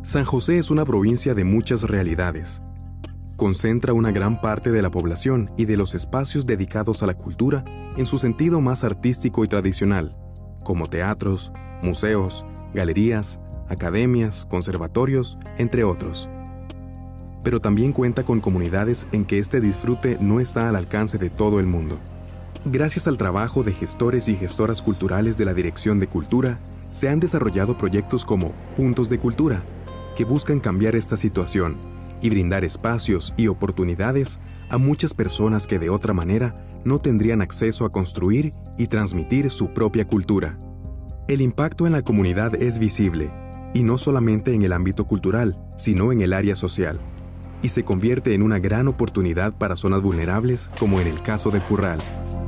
San José es una provincia de muchas realidades. Concentra una gran parte de la población y de los espacios dedicados a la cultura en su sentido más artístico y tradicional, como teatros, museos, galerías, academias, conservatorios, entre otros. Pero también cuenta con comunidades en que este disfrute no está al alcance de todo el mundo. Gracias al trabajo de gestores y gestoras culturales de la Dirección de Cultura, se han desarrollado proyectos como Puntos de Cultura, que buscan cambiar esta situación y brindar espacios y oportunidades a muchas personas que de otra manera no tendrían acceso a construir y transmitir su propia cultura. El impacto en la comunidad es visible, y no solamente en el ámbito cultural, sino en el área social, y se convierte en una gran oportunidad para zonas vulnerables, como en el caso de Curral.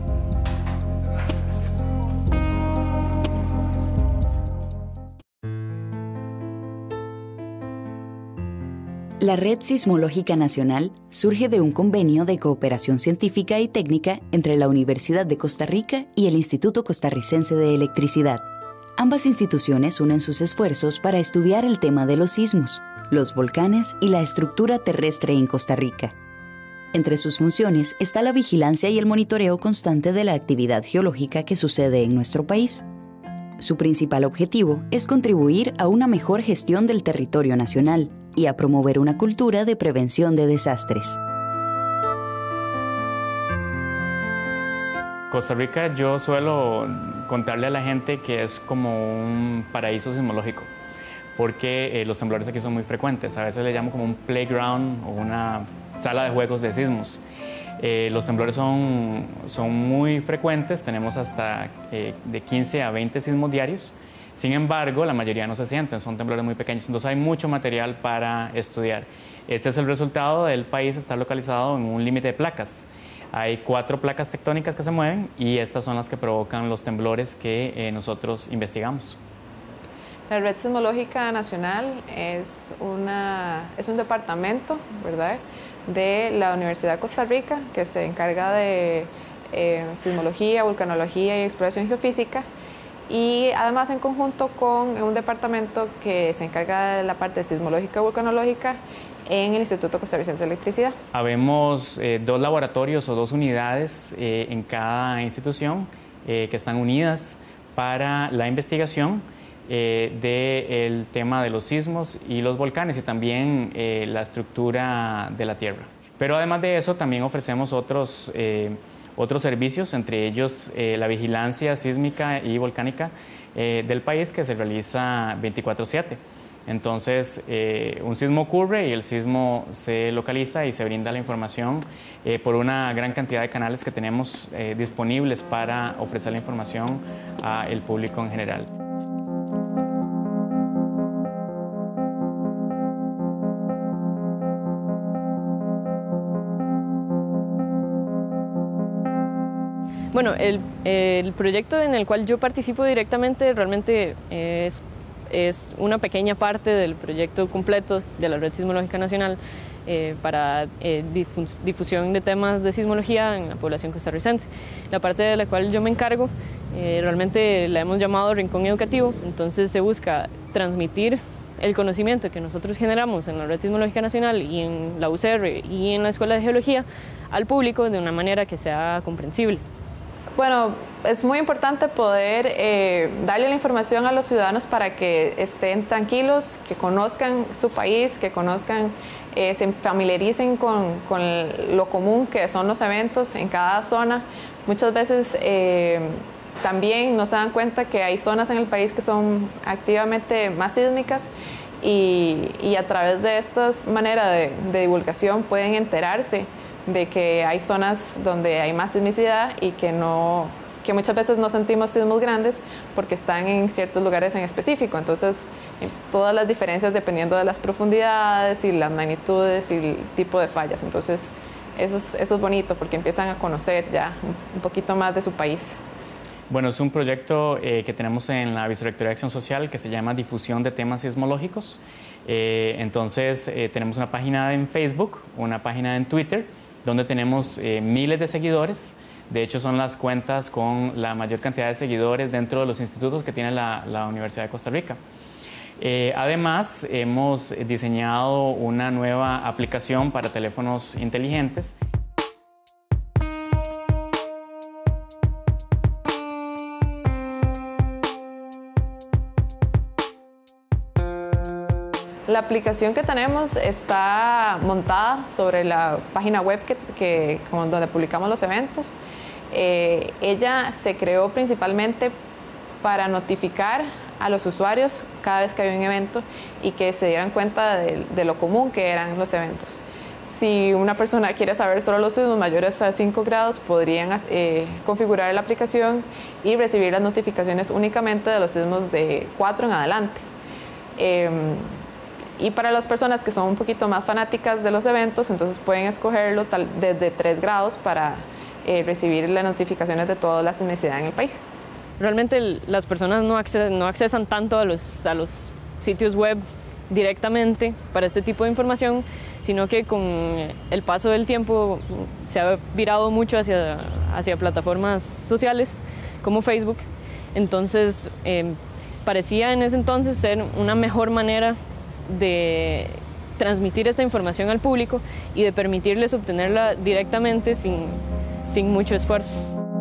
La Red Sismológica Nacional surge de un convenio de cooperación científica y técnica entre la Universidad de Costa Rica y el Instituto Costarricense de Electricidad. Ambas instituciones unen sus esfuerzos para estudiar el tema de los sismos, los volcanes y la estructura terrestre en Costa Rica. Entre sus funciones está la vigilancia y el monitoreo constante de la actividad geológica que sucede en nuestro país. Su principal objetivo es contribuir a una mejor gestión del territorio nacional y a promover una cultura de prevención de desastres. Costa Rica, yo suelo contarle a la gente que es como un paraíso sismológico, porque los temblores aquí son muy frecuentes. A veces le llamo como un playground o una sala de juegos de sismos. Los temblores son muy frecuentes, tenemos hasta de 15 a 20 sismos diarios. Sin embargo, la mayoría no se sienten, son temblores muy pequeños, entonces hay mucho material para estudiar. Este es el resultado del país estar localizado en un límite de placas. Hay 4 placas tectónicas que se mueven y estas son las que provocan los temblores que nosotros investigamos. La Red Sismológica Nacional es un departamento, ¿verdad?, de la Universidad de Costa Rica que se encarga de sismología, vulcanología y exploración geofísica, y además en conjunto con un departamento que se encarga de la parte sismológica y vulcanológica en el Instituto Costarricense de Electricidad. Habemos 2 laboratorios o 2 unidades en cada institución que están unidas para la investigación del tema de los sismos y los volcanes y también la estructura de la Tierra. Pero además de eso también ofrecemos otros servicios, entre ellos la vigilancia sísmica y volcánica del país, que se realiza 24/7. Entonces, un sismo ocurre y el sismo se localiza y se brinda la información por una gran cantidad de canales que tenemos disponibles para ofrecer la información al público en general. Bueno, el proyecto en el cual yo participo directamente realmente es una pequeña parte del proyecto completo de la Red Sismológica Nacional para difusión de temas de sismología en la población costarricense. La parte de la cual yo me encargo realmente la hemos llamado Rincón Educativo, entonces se busca transmitir el conocimiento que nosotros generamos en la Red Sismológica Nacional y en la UCR y en la Escuela de Geología al público de una manera que sea comprensible. Bueno, es muy importante poder darle la información a los ciudadanos para que estén tranquilos, que conozcan su país, que conozcan, se familiaricen con lo común que son los eventos en cada zona. Muchas veces también no se dan cuenta que hay zonas en el país que son activamente más sísmicas y a través de estas maneras de divulgación pueden enterarse de que hay zonas donde hay más sismicidad y que muchas veces no sentimos sismos grandes porque están en ciertos lugares en específico. Entonces, todas las diferencias dependiendo de las profundidades y las magnitudes y el tipo de fallas. Entonces, eso es bonito porque empiezan a conocer ya un poquito más de su país. Bueno, es un proyecto que tenemos en la Vicerrectoría de Acción Social que se llama Difusión de Temas Sismológicos. Entonces, tenemos una página en Facebook, una página en Twitter, donde tenemos miles de seguidores. De hecho, son las cuentas con la mayor cantidad de seguidores dentro de los institutos que tiene la Universidad de Costa Rica. Además, hemos diseñado una nueva aplicación para teléfonos inteligentes. La aplicación que tenemos está montada sobre la página web donde publicamos los eventos. Ella se creó principalmente para notificar a los usuarios cada vez que había un evento y que se dieran cuenta de lo común que eran los eventos. Si una persona quiere saber solo los sismos mayores a 5 grados, podrían configurar la aplicación y recibir las notificaciones únicamente de los sismos de 4 en adelante. Y para las personas que son un poquito más fanáticas de los eventos, entonces pueden escogerlo desde 3 grados para recibir las notificaciones de toda la sismicidad en el país. Realmente las personas no accesan tanto a los sitios web directamente para este tipo de información, sino que con el paso del tiempo se ha virado mucho hacia plataformas sociales como Facebook. Entonces parecía en ese entonces ser una mejor manera de transmitir esta información al público y de permitirles obtenerla directamente sin mucho esfuerzo.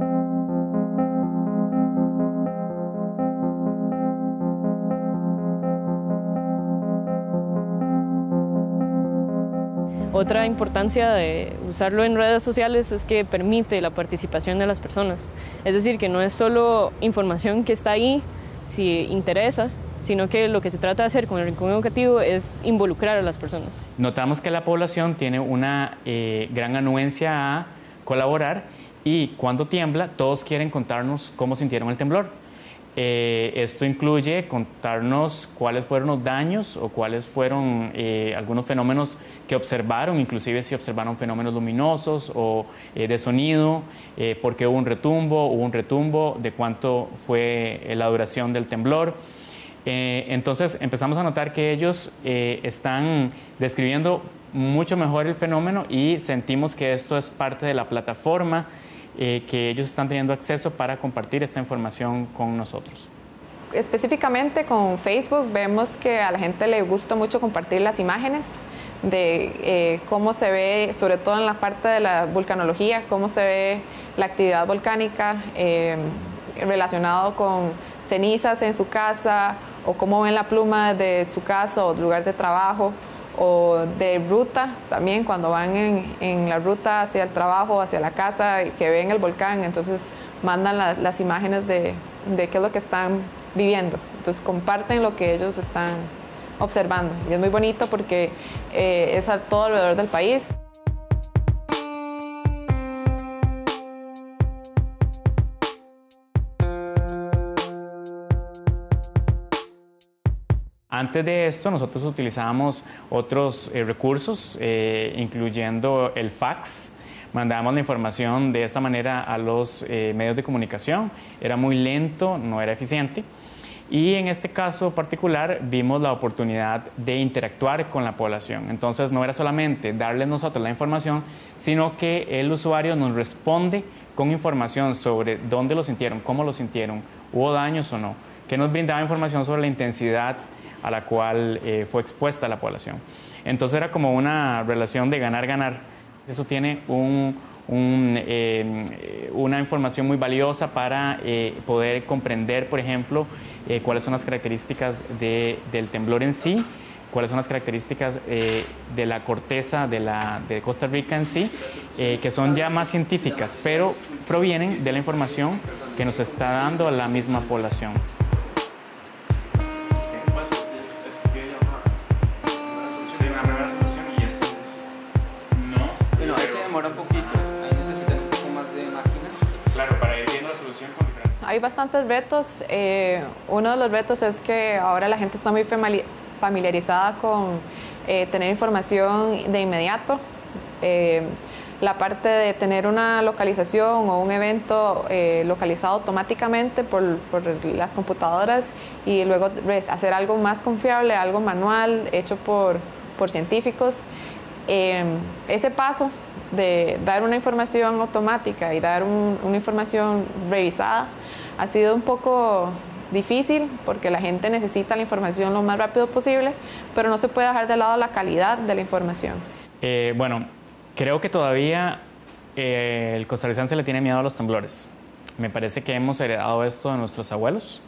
Otra importancia de usarlo en redes sociales es que permite la participación de las personas. Es decir, que no es solo información que está ahí si interesa, sino que lo que se trata de hacer con el Rincón Educativo es involucrar a las personas. Notamos que la población tiene una gran anuencia a colaborar y cuando tiembla todos quieren contarnos cómo sintieron el temblor. Esto incluye contarnos cuáles fueron los daños o cuáles fueron algunos fenómenos que observaron, inclusive si observaron fenómenos luminosos o de sonido, por qué hubo un retumbo, de cuánto fue la duración del temblor. Entonces empezamos a notar que ellos están describiendo mucho mejor el fenómeno y sentimos que esto es parte de la plataforma que ellos están teniendo acceso para compartir esta información con nosotros. Específicamente con Facebook vemos que a la gente le gusta mucho compartir las imágenes de cómo se ve, sobre todo en la parte de la vulcanología, cómo se ve la actividad volcánica relacionado con cenizas en su casa o cómo ven la pluma de su casa o lugar de trabajo o de ruta también cuando van en la ruta hacia el trabajo, hacia la casa y que ven el volcán, entonces mandan las imágenes de qué es lo que están viviendo, entonces comparten lo que ellos están observando y es muy bonito porque es a todo alrededor del país. Antes de esto, nosotros utilizábamos otros recursos, incluyendo el fax. Mandábamos la información de esta manera a los medios de comunicación. Era muy lento, no era eficiente. Y en este caso particular vimos la oportunidad de interactuar con la población. Entonces no era solamente darles nosotros la información, sino que el usuario nos responde con información sobre dónde lo sintieron, cómo lo sintieron, hubo daños o no, que nos brindaba información sobre la intensidad a la cual fue expuesta la población. Entonces era como una relación de ganar-ganar. Eso tiene una información muy valiosa para poder comprender, por ejemplo, cuáles son las características del temblor en sí, cuáles son las características de la corteza de Costa Rica en sí, que son ya más científicas, pero provienen de la información que nos está dando la misma población. Hay bastantes retos. Uno de los retos es que ahora la gente está muy familiarizada con tener información de inmediato. La parte de tener una localización o un evento localizado automáticamente por las computadoras y luego hacer algo más confiable, algo manual, hecho por científicos. Ese paso de dar una información automática y dar una información revisada ha sido un poco difícil porque la gente necesita la información lo más rápido posible, pero no se puede dejar de lado la calidad de la información. Bueno, creo que todavía el costarricense le tiene miedo a los temblores. Me parece que hemos heredado esto de nuestros abuelos,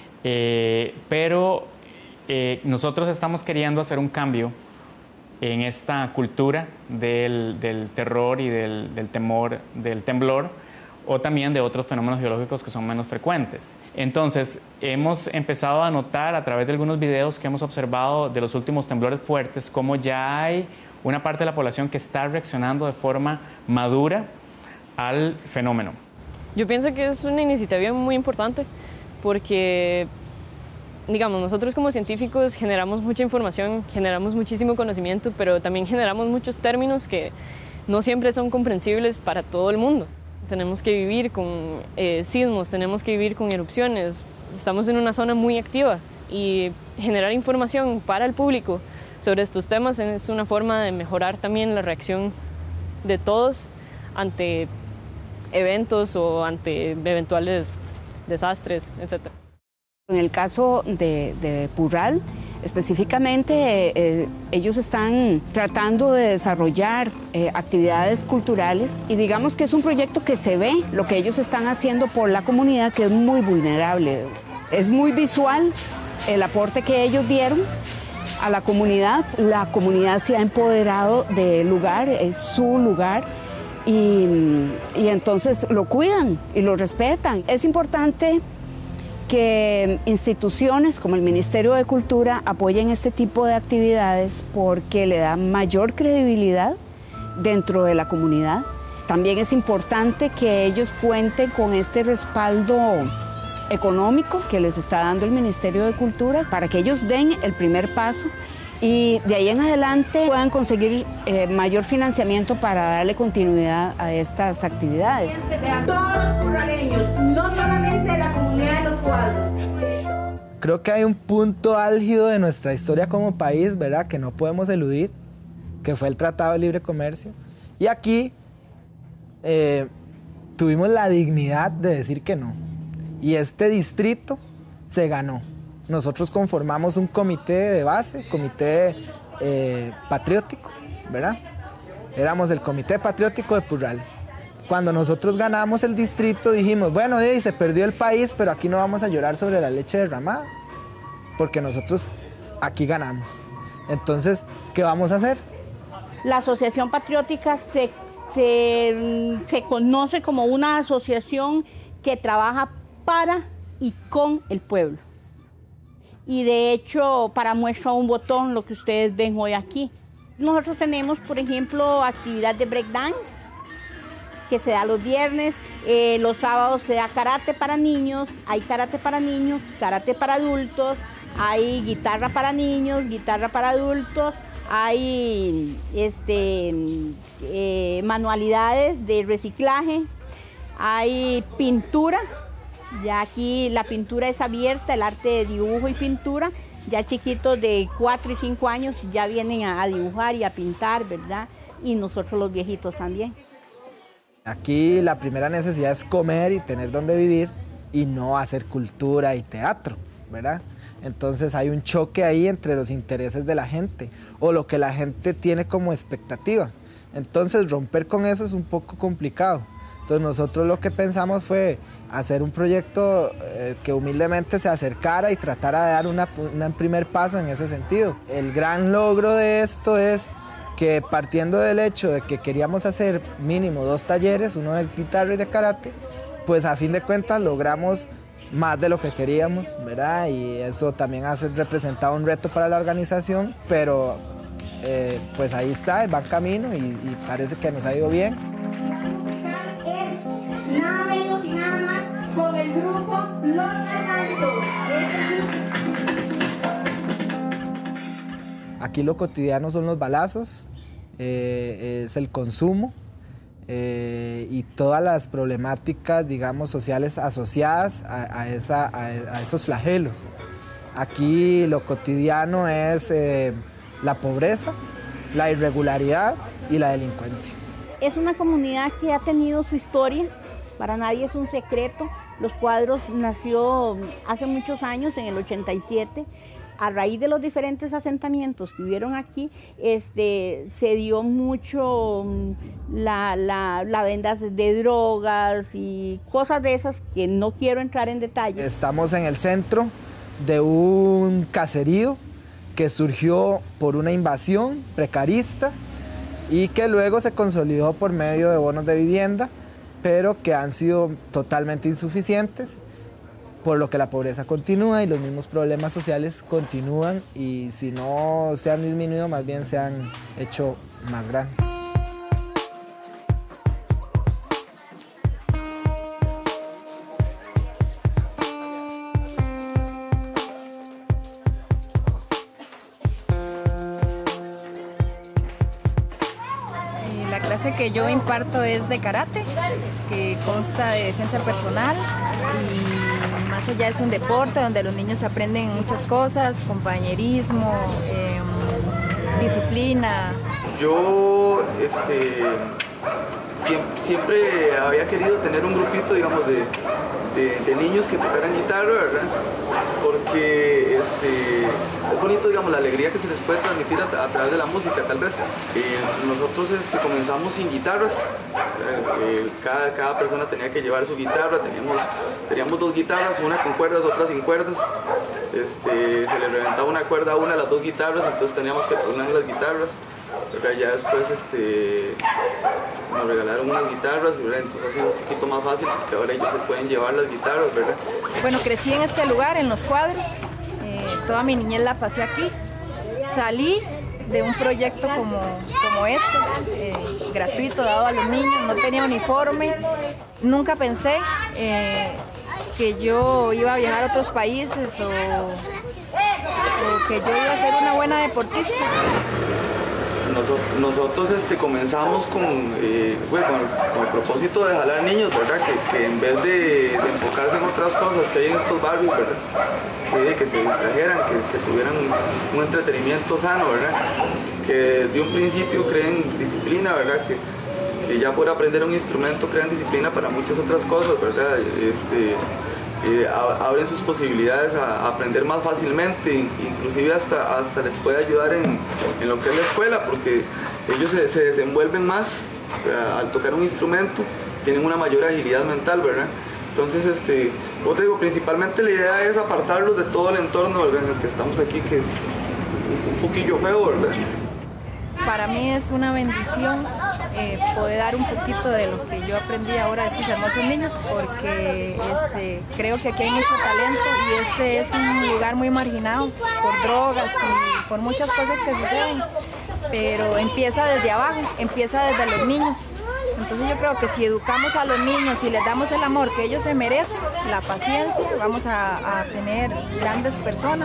pero nosotros estamos queriendo hacer un cambio en esta cultura del terror y del temor, del temblor, o también de otros fenómenos geológicos que son menos frecuentes. Entonces, hemos empezado a notar a través de algunos videos que hemos observado de los últimos temblores fuertes, cómo ya hay una parte de la población que está reaccionando de forma madura al fenómeno. Yo pienso que es una iniciativa muy importante porque, digamos, nosotros como científicos generamos mucha información, generamos muchísimo conocimiento, pero también generamos muchos términos que no siempre son comprensibles para todo el mundo. Tenemos que vivir con sismos, tenemos que vivir con erupciones, estamos en una zona muy activa y generar información para el público sobre estos temas es una forma de mejorar también la reacción de todos ante eventos o ante eventuales desastres, etc. En el caso de Purral, específicamente, ellos están tratando de desarrollar actividades culturales y digamos que es un proyecto que se ve lo que ellos están haciendo por la comunidad, que es muy vulnerable. Es muy visual el aporte que ellos dieron a la comunidad. La comunidad se ha empoderado del lugar, es su lugar, y entonces lo cuidan y lo respetan. Es importante que instituciones como el Ministerio de Cultura apoyen este tipo de actividades porque le da mayor credibilidad dentro de la comunidad. También es importante que ellos cuenten con este respaldo económico que les está dando el Ministerio de Cultura para que ellos den el primer paso y de ahí en adelante puedan conseguir mayor financiamiento para darle continuidad a estas actividades. A todos los purraleños, no solamente la comunidad de Los Cuadros. Creo que hay un punto álgido de nuestra historia como país, ¿verdad?, que no podemos eludir, que fue el Tratado de Libre Comercio. Y aquí tuvimos la dignidad de decir que no. Y este distrito se ganó. Nosotros conformamos un comité de base, comité patriótico, ¿verdad? Éramos el Comité Patriótico de Purral. Cuando nosotros ganamos el distrito dijimos, bueno, se perdió el país, pero aquí no vamos a llorar sobre la leche derramada, porque nosotros aquí ganamos. Entonces, ¿qué vamos a hacer? La Asociación Patriótica se conoce como una asociación que trabaja para y con el pueblo. Y de hecho, para muestra un botón, lo que ustedes ven hoy aquí. Nosotros tenemos, por ejemplo, actividad de breakdance, que se da los viernes, los sábados se da karate para niños, hay karate para niños, karate para adultos, hay guitarra para niños, guitarra para adultos, hay manualidades de reciclaje, hay pintura. Ya aquí la pintura es abierta, el arte de dibujo y pintura. Ya chiquitos de 4 y 5 años ya vienen a dibujar y a pintar, ¿verdad? Y nosotros los viejitos también. Aquí la primera necesidad es comer y tener donde vivir y no hacer cultura y teatro, ¿verdad? Entonces hay un choque ahí entre los intereses de la gente o lo que la gente tiene como expectativa. Entonces romper con eso es un poco complicado. Entonces nosotros lo que pensamos fue hacer un proyecto que humildemente se acercara y tratara de dar un primer paso en ese sentido. El gran logro de esto es que partiendo del hecho de que queríamos hacer mínimo 2 talleres, uno de guitarra y de karate, pues a fin de cuentas logramos más de lo que queríamos, ¿verdad? Y eso también representado un reto para la organización, pero pues ahí está, va en camino y parece que nos ha ido bien. Nada menos y nada más con el grupo Los Galantos. Aquí lo cotidiano son los balazos, es el consumo y todas las problemáticas, digamos, sociales asociadas a esos flagelos. Aquí lo cotidiano es la pobreza, la irregularidad y la delincuencia. Es una comunidad que ha tenido su historia. Para nadie es un secreto Los Cuadros nació hace muchos años, en el 87, a raíz de los diferentes asentamientos que hubieron aquí, se dio mucho la venta de drogas y cosas de esas que no quiero entrar en detalle. Estamos en el centro de un caserío que surgió por una invasión precarista y que luego se consolidó por medio de bonos de vivienda, pero que han sido totalmente insuficientes, por lo que la pobreza continúa y los mismos problemas sociales continúan, y si no se han disminuido, más bien se han hecho más grandes. La clase que yo imparto es de karate, que consta de defensa personal, y más allá es un deporte donde los niños aprenden muchas cosas, compañerismo, disciplina. Yo siempre había querido tener un grupito, digamos, de niños que tocaran guitarra, ¿verdad? Porque es bonito, digamos, la alegría que se les puede transmitir a través de la música, tal vez. Nosotros comenzamos sin guitarras, cada persona tenía que llevar su guitarra, teníamos 2 guitarras, una con cuerdas, otra sin cuerdas. Se le reventaba una cuerda a una de las 2 guitarras, entonces teníamos que tronar las guitarras. ¿Verdad? Ya después nos regalaron unas guitarras, ¿verdad? Entonces ha sido un poquito más fácil porque ahora ellos se pueden llevar las guitarras, ¿verdad? Bueno, crecí en este lugar, en Los Cuadros, toda mi niñez la pasé aquí. Salí de un proyecto como este, gratuito, dado a los niños, no tenía uniforme, nunca pensé que yo iba a viajar a otros países o que yo iba a ser una buena deportista. Nosotros comenzamos con el propósito de jalar niños, ¿verdad? Que en vez de enfocarse en otras cosas que hay en estos barrios, ¿verdad? Que se distrajeran, que tuvieran un entretenimiento sano, ¿verdad? Que desde un principio creen disciplina, ¿verdad? Que ya por aprender un instrumento crean disciplina para muchas otras cosas, ¿verdad? Abren sus posibilidades a aprender más fácilmente, inclusive hasta les puede ayudar en lo que es la escuela, porque ellos se desenvuelven más al tocar un instrumento, tienen una mayor agilidad mental, ¿verdad? Entonces, como te digo, principalmente la idea es apartarlos de todo el entorno, ¿verdad? En el que estamos aquí, que es un poquillo feo, ¿verdad? Para mí es una bendición poder dar un poquito de lo que yo aprendí ahora de estos hermosos niños, porque creo que aquí hay mucho talento y este es un lugar muy marginado por drogas y por muchas cosas que suceden, pero empieza desde abajo, empieza desde los niños. Entonces yo creo que si educamos a los niños y les damos el amor que ellos se merecen, la paciencia, vamos a tener grandes personas.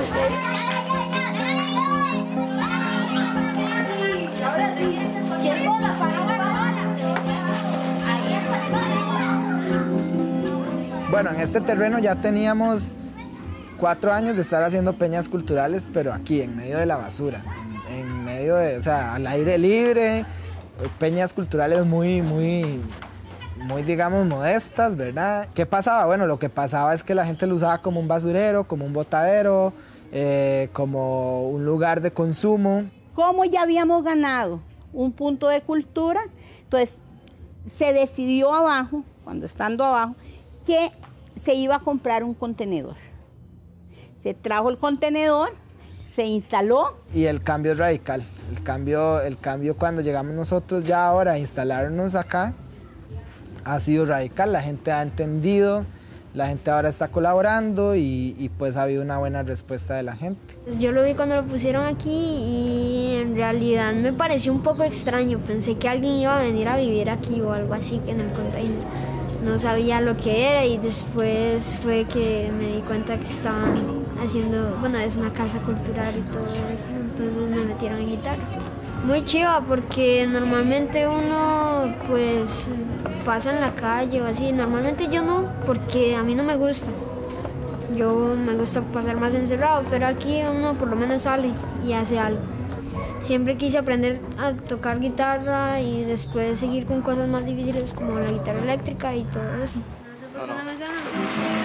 Bueno, en este terreno ya teníamos 4 años de estar haciendo peñas culturales, pero aquí, en medio de la basura, en medio de, o sea, al aire libre, peñas culturales muy, digamos, modestas, ¿verdad? ¿Qué pasaba? Bueno, lo que pasaba es que la gente lo usaba como un basurero, como un botadero, como un lugar de consumo. Como ya habíamos ganado un punto de cultura, entonces se decidió abajo, estando abajo, que se iba a comprar un contenedor. Se trajo el contenedor, se instaló. Y el cambio es radical. El cambio cuando llegamos nosotros ya ahora a instalarnos acá ha sido radical. La gente ha entendido, la gente ahora está colaborando y pues ha habido una buena respuesta de la gente. Yo lo vi cuando lo pusieron aquí y en realidad me pareció un poco extraño. Pensé que alguien iba a venir a vivir aquí o algo así, que en el container. No sabía lo que era y después fue que me di cuenta que estaban haciendo, bueno, es una casa cultural y todo eso, entonces me metieron en guitarra. Muy chiva porque normalmente uno pues pasa en la calle o así, normalmente yo no, porque a mí no me gusta. Yo me gusta pasar más encerrado, pero aquí uno por lo menos sale y hace algo. Siempre quise aprender a tocar guitarra y después seguir con cosas más difíciles como la guitarra eléctrica y todo eso. No sé por qué no me suena.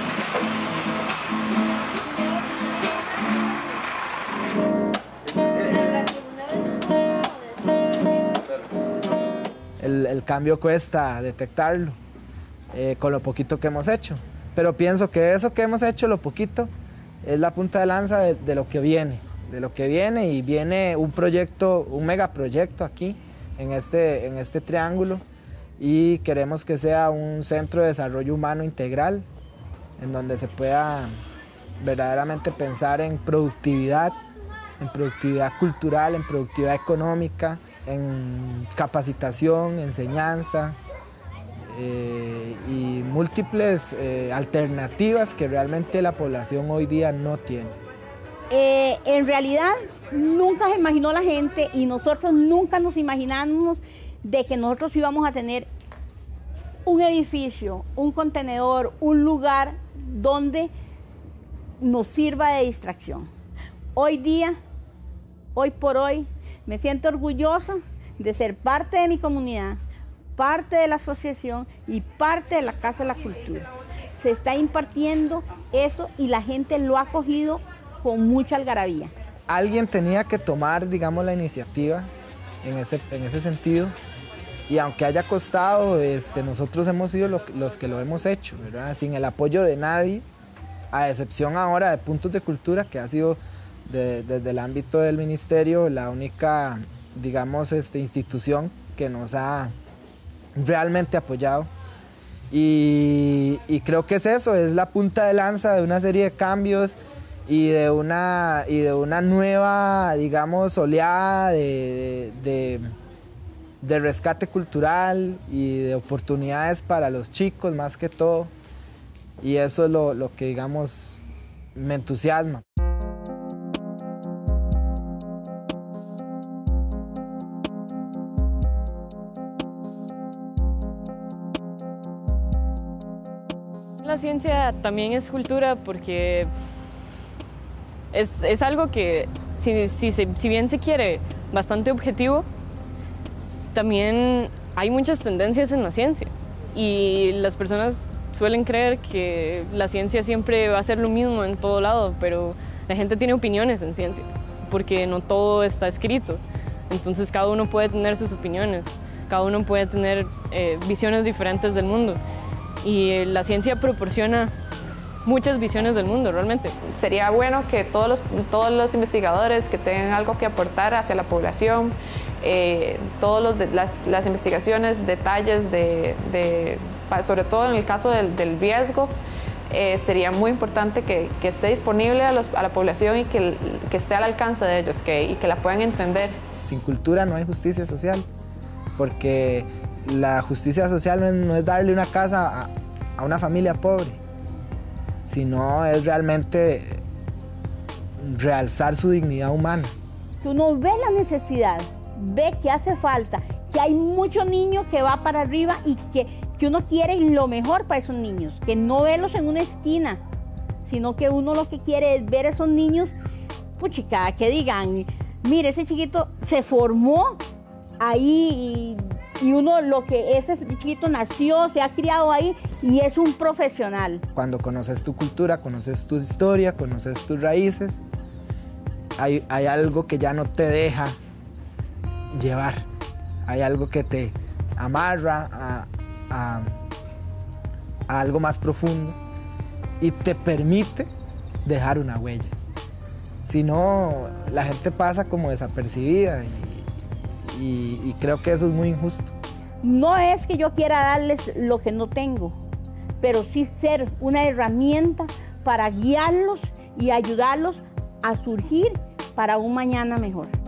el cambio cuesta detectarlo con lo poquito que hemos hecho. Pero pienso que eso que hemos hecho, lo poquito, es la punta de lanza de lo que viene. Y viene un proyecto, un megaproyecto aquí, en este triángulo, y queremos que sea un centro de desarrollo humano integral, en donde se pueda verdaderamente pensar en productividad cultural, en productividad económica, en capacitación, enseñanza y múltiples alternativas que realmente la población hoy día no tiene. En realidad nunca se imaginó la gente y nosotros nunca nos imaginamos de que nosotros íbamos a tener un edificio, un contenedor, un lugar donde nos sirva de distracción. Hoy día, hoy por hoy, me siento orgullosa de ser parte de mi comunidad, parte de la asociación y parte de la Casa de la Cultura. Se está impartiendo eso y la gente lo ha acogido con mucha algarabía. Alguien tenía que tomar, digamos, la iniciativa en ese sentido, y aunque haya costado, nosotros hemos sido los que lo hemos hecho, ¿verdad? Sin el apoyo de nadie, a excepción ahora de Puntos de Cultura, que ha sido desde el ámbito del ministerio la única, digamos, institución que nos ha realmente apoyado. Y creo que es eso, es la punta de lanza de una serie de cambios y de una nueva, digamos, oleada de rescate cultural y de oportunidades para los chicos más que todo. Y eso es lo que, digamos, me entusiasma. La ciencia también es cultura porque es algo que, si bien se quiere bastante objetivo, también hay muchas tendencias en la ciencia y las personas suelen creer que la ciencia siempre va a ser lo mismo en todo lado, pero la gente tiene opiniones en ciencia porque no todo está escrito. Entonces cada uno puede tener sus opiniones, cada uno puede tener visiones diferentes del mundo y la ciencia proporciona muchas visiones del mundo realmente. Sería bueno que todos los investigadores que tengan algo que aportar hacia la población, las investigaciones, detalles sobre todo en el caso del riesgo, sería muy importante que esté disponible a la población y que esté al alcance de ellos y que la puedan entender. Sin cultura no hay justicia social, porque la justicia social no es darle una casa a una familia pobre, sino es realmente realzar su dignidad humana. Uno ve la necesidad, ve que hace falta, que hay muchos niños que va para arriba y que uno quiere lo mejor para esos niños, que no verlos en una esquina, sino que uno lo que quiere es ver a esos niños, puchica, que digan, mire, ese chiquito se formó ahí y uno ese chiquito nació, se ha criado ahí y es un profesional. Cuando conoces tu cultura, conoces tu historia, conoces tus raíces, hay algo que ya no te deja llevar, hay algo que te amarra a algo más profundo y te permite dejar una huella. Si no, la gente pasa como desapercibida y creo que eso es muy injusto. No es que yo quiera darles lo que no tengo, pero sí ser una herramienta para guiarlos y ayudarlos a surgir para un mañana mejor.